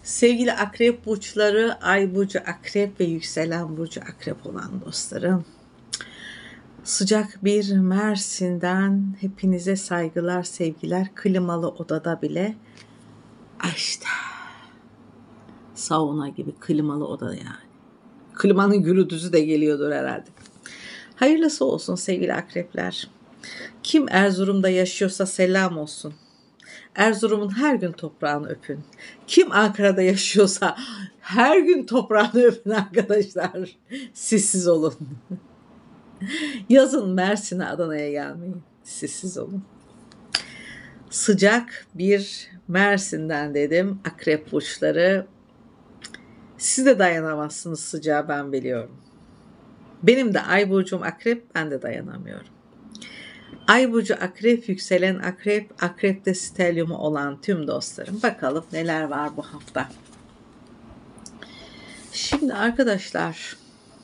Sevgili akrep burçları, ay burcu akrep ve yükselen burcu akrep olan dostlarım. Sıcak bir Mersin'den hepinize saygılar, sevgiler. Klimalı odada bile işte sauna gibi klimalı oda yani. Klimanın gürültüsü de geliyordur herhalde. Hayırlısı olsun sevgili akrepler. Kim Erzurum'da yaşıyorsa selam olsun. Erzurum'un her gün toprağını öpün. Kim Ankara'da yaşıyorsa her gün toprağını öpün arkadaşlar. Sessiz olun. Yazın Mersin'e, Adana'ya gelmeyin. Sessiz olun. Sıcak bir Mersin'den dedim. Akrep burçları. Siz de dayanamazsınız sıcağa, ben biliyorum. Benim de ay burcum akrep, ben de dayanamıyorum. Ay burcu akrep, yükselen akrep, akrepte stelyumu olan tüm dostlarım. Bakalım neler var bu hafta. Şimdi arkadaşlar,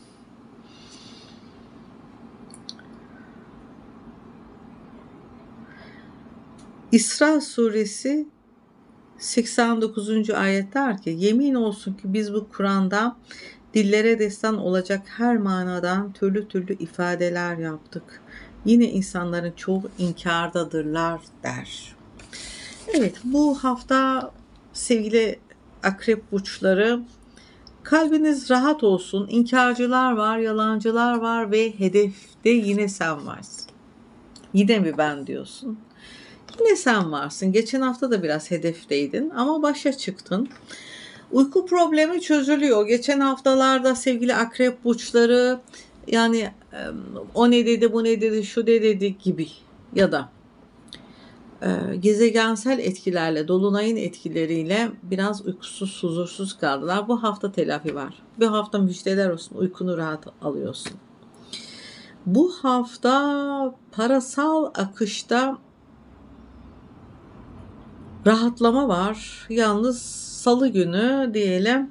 İsra suresi 89. ayet der ki, yemin olsun ki biz bu Kur'an'da dillere destan olacak her manadan türlü türlü ifadeler yaptık. Yine insanların çoğu inkardadırlar der. Evet, bu hafta sevgili akrep burçları, kalbiniz rahat olsun. İnkarcılar var, yalancılar var ve hedefte yine sen varsın. Yine mi ben diyorsun? Yine sen varsın. Geçen hafta da biraz hedefteydin ama başa çıktın. Uyku problemi çözülüyor. Geçen haftalarda sevgili akrep burçları, yani o ne dedi, bu ne dedi, şu ne dedi gibi ya da gezegensel etkilerle, dolunayın etkileriyle biraz uykusuz, huzursuz kaldılar. Bu hafta telafi var. Bu hafta müjdeler olsun. Uykunu rahat alıyorsun. Bu hafta parasal akışta rahatlama var. Yalnız salı günü diyelim,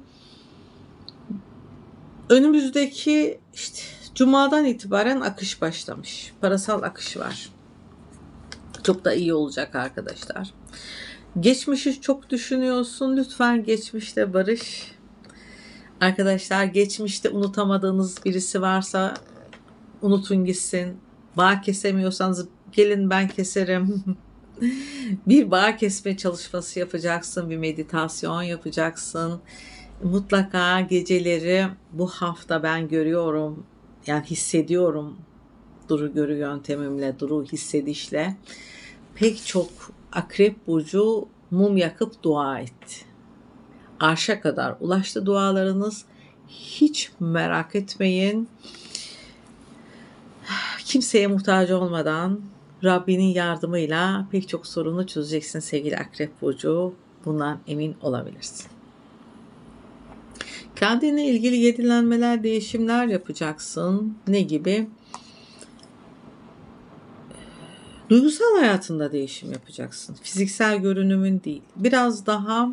önümüzdeki cumadan itibaren akış başlamış. Parasal akış var. Çok da iyi olacak arkadaşlar. Geçmişi çok düşünüyorsun. Lütfen geçmişte barış. Arkadaşlar, geçmişte unutamadığınız birisi varsa unutun gitsin. Bağ kesemiyorsanız gelin ben keserim. Bir bağ kesme çalışması yapacaksın. Bir meditasyon yapacaksın. Mutlaka geceleri bu hafta ben görüyorum. Yani hissediyorum. Duru görü yöntemimle, duru hissedişle pek çok akrep burcu mum yakıp dua etti. Arşa kadar ulaştı dualarınız. Hiç merak etmeyin. Kimseye muhtaç olmadan Rabbinin yardımıyla pek çok sorunu çözeceksin sevgili akrep burcu. Bundan emin olabilirsin. Kendine ilgili yenilenmeler, değişimler yapacaksın. Ne gibi? Duygusal hayatında değişim yapacaksın. Fiziksel görünümün değil. Biraz daha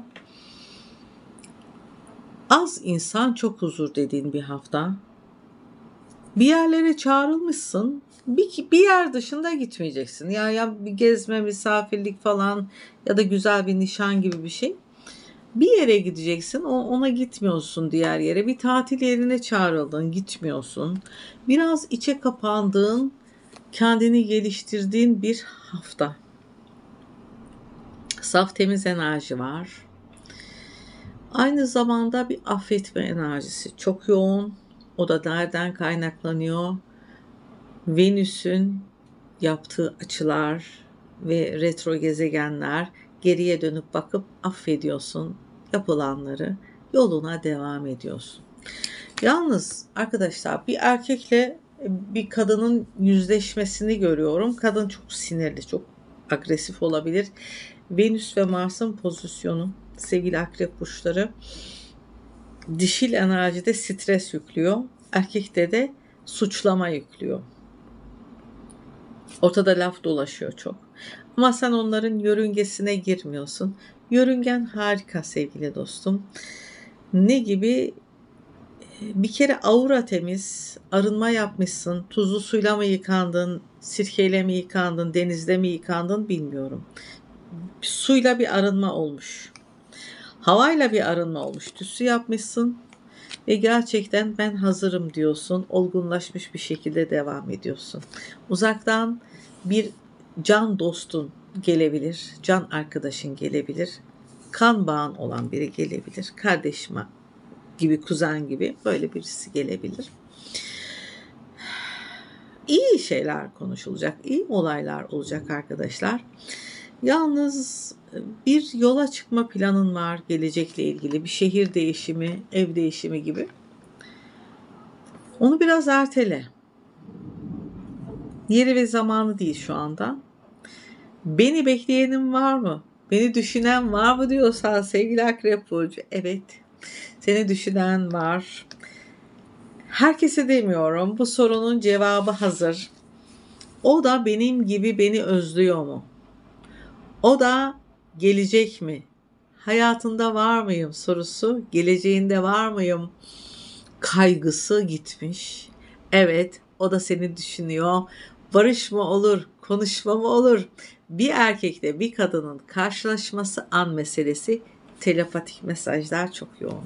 az insan, çok huzur dediğin bir hafta. Bir yerlere çağrılmışsın. Bir yer dışında gitmeyeceksin. Ya bir gezme, misafirlik falan ya da güzel bir nişan gibi bir şey. Bir yere gideceksin, ona gitmiyorsun diğer yere. Bir tatil yerine çağrıldın, gitmiyorsun. Biraz içe kapandığın, kendini geliştirdiğin bir hafta. Saf temiz enerji var. Aynı zamanda bir affetme enerjisi çok yoğun. O da nereden kaynaklanıyor? Venüs'ün yaptığı açılar ve retro gezegenler, geriye dönüp bakıp affediyorsun yapılanları, yoluna devam ediyorsun. Yalnız arkadaşlar, bir erkekle bir kadının yüzleşmesini görüyorum. Kadın çok sinirli, çok agresif olabilir. Venüs ve Mars'ın pozisyonu sevgili akrep burçları, dişil enerjide stres yüklüyor. Erkekte de suçlama yüklüyor. Ortada laf dolaşıyor çok. Ama sen onların yörüngesine girmiyorsun. Yörüngen harika sevgili dostum. Ne gibi? Bir kere aura temiz, arınma yapmışsın. Tuzlu suyla mı yıkandın, sirkeyle mi yıkandın, denizde mi yıkandın bilmiyorum. Suyla bir arınma olmuş. Havayla bir arınma olmuş. Tütsü yapmışsın ve gerçekten ben hazırım diyorsun. Olgunlaşmış bir şekilde devam ediyorsun. Uzaktan bir can dostun gelebilir. Can arkadaşın gelebilir. Kan bağın olan biri gelebilir. Kardeşim gibi, kuzen gibi böyle birisi gelebilir. İyi şeyler konuşulacak, iyi olaylar olacak arkadaşlar. Yalnız bir yola çıkma planın var gelecekle ilgili. Bir şehir değişimi, ev değişimi gibi. Onu biraz ertele. Yeri ve zamanı değil şu anda. Beni bekleyenim var mı? Beni düşünen var mı diyorsan sevgili Akrep Burcu. Evet. Seni düşünen var. Herkese demiyorum. Bu sorunun cevabı hazır. O da benim gibi beni özlüyor mu? O da gelecek mi? Hayatında var mıyım sorusu, geleceğinde var mıyım kaygısı gitmiş. Evet, o da seni düşünüyor. Barış mı olur, konuşma mı olur? Bir erkekle bir kadının karşılaşması an meselesi, telepatik mesajlar çok yoğun.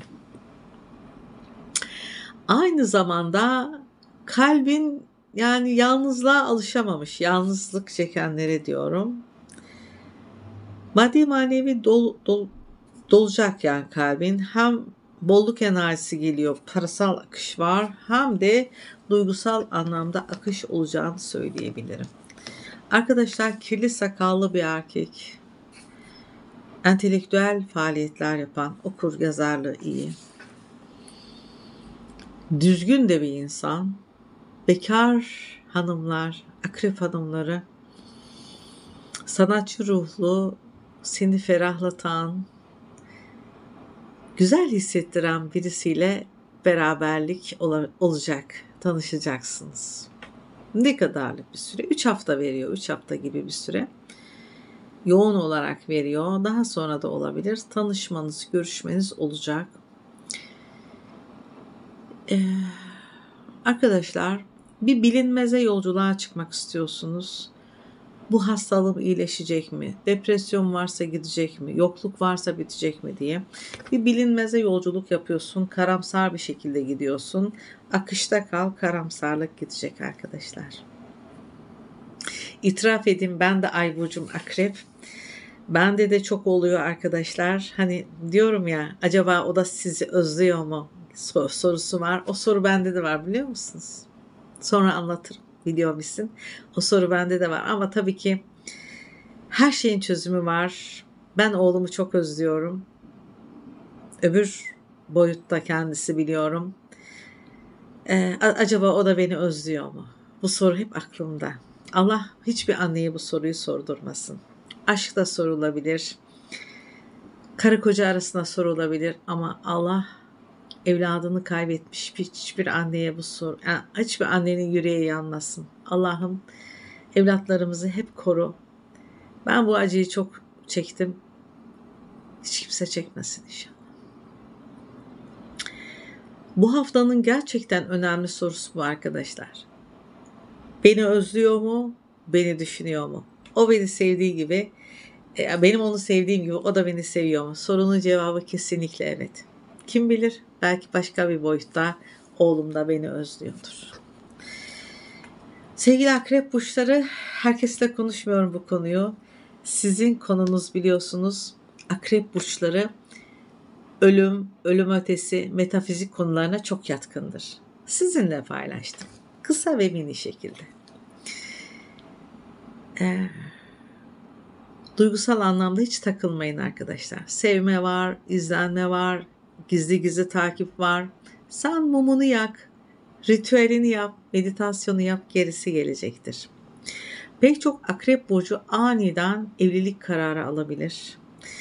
Aynı zamanda kalbin yani yalnızlığa alışamamış, yalnızlık çekenlere diyorum. Maddi manevi dolacak yani kalbin. Hem bolluk enerjisi geliyor, parasal akış var, hem de duygusal anlamda akış olacağını söyleyebilirim. Arkadaşlar kirli sakallı bir erkek, entelektüel faaliyetler yapan, okur yazarlığı iyi, düzgün de bir insan, bekar hanımlar, akrep hanımları, sanatçı ruhlu, seni ferahlatan, güzel hissettiren birisiyle beraberlik olacak, tanışacaksınız. Ne kadarlık bir süre? 3 hafta veriyor, 3 hafta gibi bir süre. Yoğun olarak veriyor. Daha sonra da olabilir. Tanışmanız, görüşmeniz olacak. Arkadaşlar, bir bilinmeze yolculuğa çıkmak istiyorsunuz. Bu hastalığım iyileşecek mi? Depresyon varsa gidecek mi? Yokluk varsa bitecek mi diye. Bir bilinmeze yolculuk yapıyorsun. Karamsar bir şekilde gidiyorsun. Akışta kal, karamsarlık gidecek arkadaşlar. İtiraf edeyim, ben de Ay burcum Akrep. Bende de çok oluyor arkadaşlar. Hani diyorum ya, acaba o da sizi özlüyor mu? Sorusu var. O soru bende de var, biliyor musunuz? Sonra anlatırım. Video bitsin. O soru bende de var ama tabii ki her şeyin çözümü var. Ben oğlumu çok özlüyorum. Öbür boyutta kendisi, biliyorum. Acaba o da beni özlüyor mu? Bu soru hep aklımda. Allah hiçbir anneye bu soruyu sordurmasın. Aşk da sorulabilir. Karı koca arasında sorulabilir ama Allah evladını kaybetmiş hiçbir anneye bu soru, yani hiçbir annenin yüreği yanmasın. Allah'ım evlatlarımızı hep koru. Ben bu acıyı çok çektim. Hiç kimse çekmesin inşallah. Bu haftanın gerçekten önemli sorusu bu arkadaşlar. Beni özlüyor mu? Beni düşünüyor mu? O beni sevdiği gibi, benim onu sevdiğim gibi o da beni seviyor mu? Sorunun cevabı kesinlikle evet. Kim bilir, belki başka bir boyutta oğlum da beni özlüyordur. Sevgili akrep burçları, herkesle konuşmuyorum bu konuyu. Sizin konunuz, biliyorsunuz, akrep burçları ölüm, ölüm ötesi, metafizik konularına çok yatkındır. Sizinle paylaştım. Kısa ve mini şekilde. Duygusal anlamda hiç takılmayın arkadaşlar. Sevme var, izlenme var, gizli gizli takip var. Sen mumunu yak, ritüelini yap, meditasyonu yap, gerisi gelecektir. Pek çok akrep burcu aniden evlilik kararı alabilir.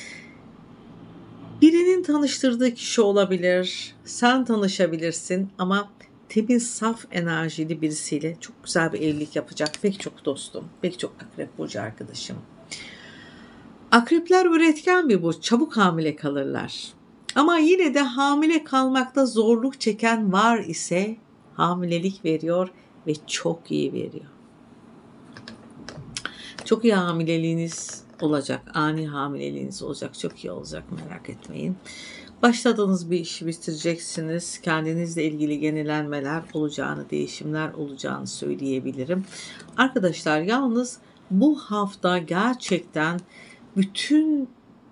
Birinin tanıştırdığı kişi olabilir, sen tanışabilirsin ama temiz, saf enerjili birisiyle çok güzel bir evlilik yapacak pek çok dostum, pek çok akrep burcu arkadaşım. Akrepler üretken bir burç, çabuk hamile kalırlar. Ama yine de hamile kalmakta zorluk çeken var ise hamilelik veriyor ve çok iyi veriyor. Çok iyi hamileliğiniz olacak. Ani hamileliğiniz olacak. Çok iyi olacak, merak etmeyin. Başladığınız bir işi bitireceksiniz. Kendinizle ilgili yenilenmeler olacağını, değişimler olacağını söyleyebilirim. Arkadaşlar yalnız bu hafta gerçekten bütün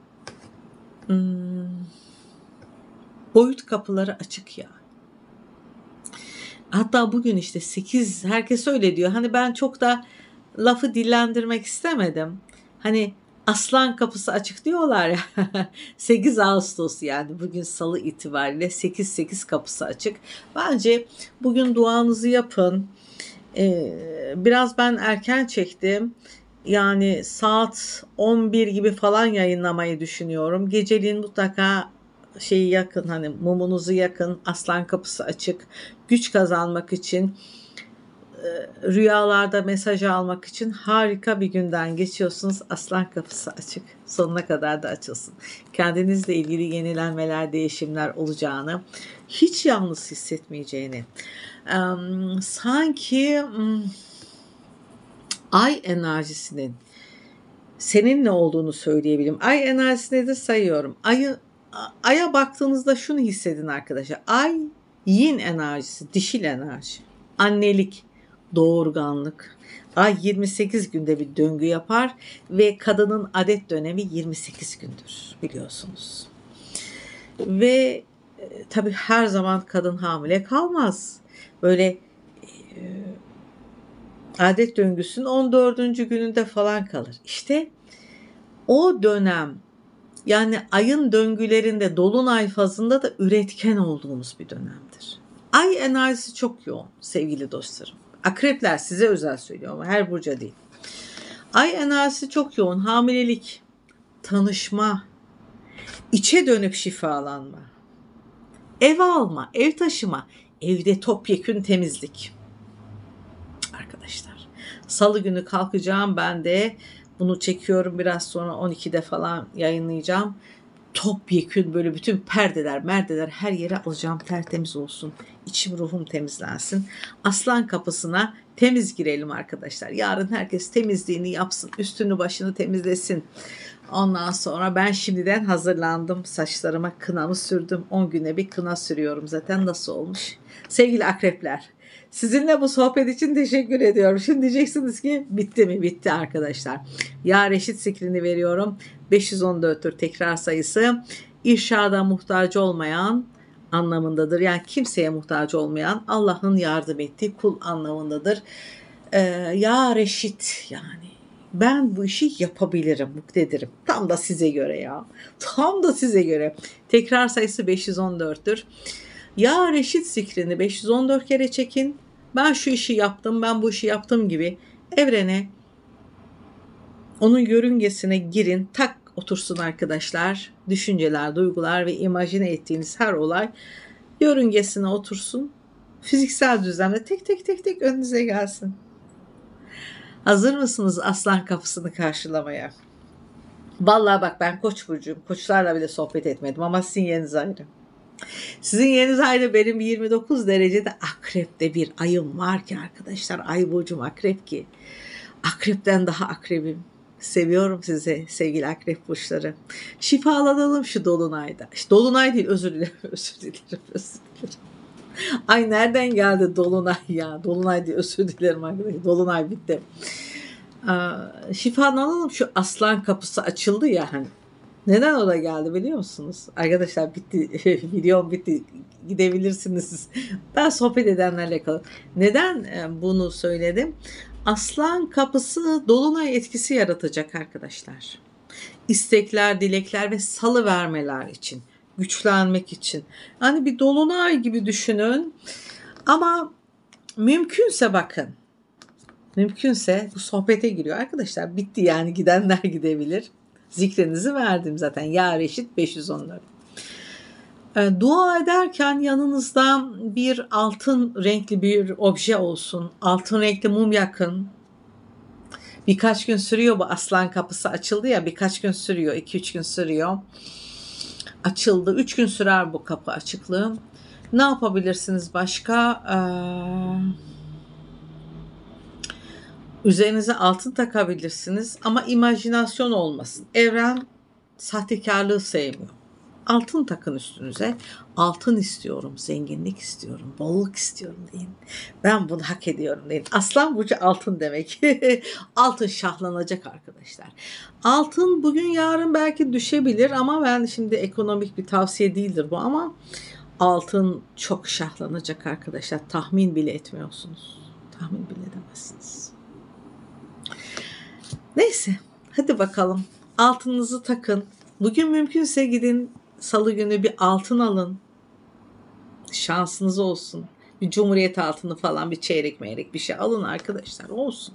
boyut kapıları açık ya. Hatta bugün işte 8, herkes öyle diyor. Hani ben çok da lafı dillendirmek istemedim. Hani aslan kapısı açık diyorlar ya. 8 Ağustos yani bugün salı itibariyle 8 kapısı açık. Bence bugün duanızı yapın. Biraz ben erken çektim. Yani saat 11 gibi falan yayınlamayı düşünüyorum. Geceliğin mutlaka şeyi yakın, hani mumunuzu yakın, aslan kapısı açık. Güç kazanmak için, rüyalarda mesaj almak için harika bir günden geçiyorsunuz. Aslan kapısı açık. Sonuna kadar da açılsın. Kendinizle ilgili yenilenmeler, değişimler olacağını, hiç yalnız hissetmeyeceğini, sanki ay enerjisinin seninle olduğunu söyleyebilirim. Ay enerjisi nedir sayıyorum. Aya baktığınızda şunu hissedin arkadaşlar. Ay yin enerjisi, dişil enerji. Annelik, doğurganlık. Ay 28 günde bir döngü yapar ve kadının adet dönemi 28 gündür biliyorsunuz. Ve tabii her zaman kadın hamile kalmaz. Böyle adet döngüsünün 14. gününde falan kalır. İşte o dönem, yani ayın döngülerinde, dolunay fazında da üretken olduğumuz bir dönemdir. Ay enerjisi çok yoğun sevgili dostlarım. Akrepler, size özel söylüyorum ama her burca değil. Ay enerjisi çok yoğun. Hamilelik, tanışma, içe dönüp şifalanma, ev alma, ev taşıma, evde topyekün temizlik. Arkadaşlar, salı günü kalkacağım, ben de bunu çekiyorum, biraz sonra 12'de falan yayınlayacağım. Topyekün böyle bütün perdeler, merdeler her yere alacağım, tertemiz olsun. İçim ruhum temizlensin. Aslan kapısına temiz girelim arkadaşlar. Yarın herkes temizliğini yapsın. Üstünü başını temizlesin. Ondan sonra ben şimdiden hazırlandım. Saçlarıma kınamı sürdüm. 10 güne bir kına sürüyorum zaten. Nasıl olmuş? Sevgili akrepler, sizinle bu sohbet için teşekkür ediyorum. Şimdi diyeceksiniz ki bitti mi? Bitti arkadaşlar. Ya Reşit zikrini veriyorum. 514'tür tekrar sayısı. İrşada muhtaç olmayan anlamındadır. Yani kimseye muhtaç olmayan, Allah'ın yardım ettiği kul anlamındadır. Ya Reşit, yani ben bu işi yapabilirim, muktedirim. Tam da size göre ya. Tam da size göre. Tekrar sayısı 514'tür. Ya Reşit zikrini 514 kere çekin. Ben şu işi yaptım, ben bu işi yaptım gibi evrene, onun yörüngesine girin, tak otursun arkadaşlar. Düşünceler, duygular ve imajine ettiğiniz her olay yörüngesine otursun. Fiziksel düzlemde tek tek önünüze gelsin. Hazır mısınız aslan kapısını karşılamaya? Vallahi bak, ben Koç burcuyum. Koçlarla bile sohbet etmedim ama sizin yeriniz ayrı. Sizin yeriniz ayrı, benim 29 derecede akrepte bir ayım var ki arkadaşlar. Ay burcum akrep ki. Akrepten daha akrebim. Seviyorum sizi sevgili akrep burçları. Şifalanalım şu dolunayda. İşte dolunay değil, özür dilerim. Ay nereden geldi dolunay ya? Dolunay değil, özür dilerim arkadaşlar. Dolunay bitti. Şifalanalım, şu aslan kapısı açıldı ya hani. Neden o da geldi biliyor musunuz? Arkadaşlar bitti. Videom bitti. Gidebilirsiniz. Ben sohbet edenlerle kalıyorum. Neden bunu söyledim? Aslan kapısı dolunay etkisi yaratacak arkadaşlar. İstekler, dilekler ve salıvermeler için. Güçlenmek için. Hani bir dolunay gibi düşünün. Ama mümkünse bakın. Mümkünse bu sohbete giriyor. Arkadaşlar bitti yani, gidenler gidebilir. Zikrinizi verdim zaten. Ya Reşit 514. Dua ederken yanınızda bir altın renkli bir obje olsun. Altın renkli mum yakın. Birkaç gün sürüyor bu aslan kapısı, açıldı ya, birkaç gün sürüyor. 2-3 gün sürüyor. Açıldı. 3 gün sürer bu kapı açıklığı. Ne yapabilirsiniz başka? Üzerinize altın takabilirsiniz ama imajinasyon olmasın. Evren sahtekarlığı sevmiyor. Altın takın üstünüze. Altın istiyorum, zenginlik istiyorum, bolluk istiyorum deyin. Ben bunu hak ediyorum deyin. Aslan burcu altın demek. Altın şahlanacak arkadaşlar. Altın bugün yarın belki düşebilir ama ben şimdi ekonomik bir tavsiye değildir bu ama altın çok şahlanacak arkadaşlar. Tahmin bile etmiyorsunuz. Tahmin bile edemezsiniz. Neyse, hadi bakalım. Altınınızı takın. Bugün mümkünse gidin salı günü bir altın alın. Şansınız olsun. Bir cumhuriyet altını falan, bir çeyrek meyrek bir şey alın arkadaşlar, olsun.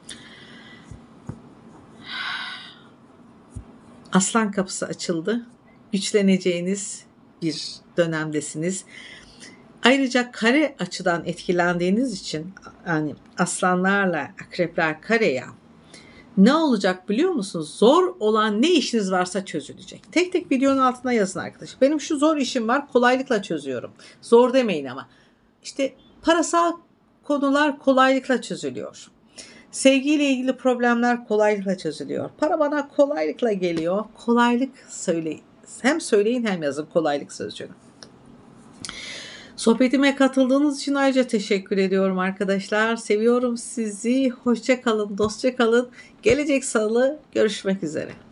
Aslan kapısı açıldı. Güçleneceğiniz bir dönemdesiniz. Ayrıca kare açıdan etkilendiğiniz için, yani aslanlarla akrepler kare ya, ne olacak biliyor musunuz? Zor olan ne işiniz varsa çözülecek. Tek tek videonun altına yazın arkadaşlar. Benim şu zor işim var, kolaylıkla çözüyorum. Zor demeyin ama. İşte parasal konular kolaylıkla çözülüyor. Sevgiyle ilgili problemler kolaylıkla çözülüyor. Para bana kolaylıkla geliyor. Kolaylık söyleyin. Hem söyleyin hem yazın kolaylık sözcüğünü. Sohbetime katıldığınız için ayrıca teşekkür ediyorum arkadaşlar. Seviyorum sizi. Hoşça kalın, dostça kalın. Gelecek salı görüşmek üzere.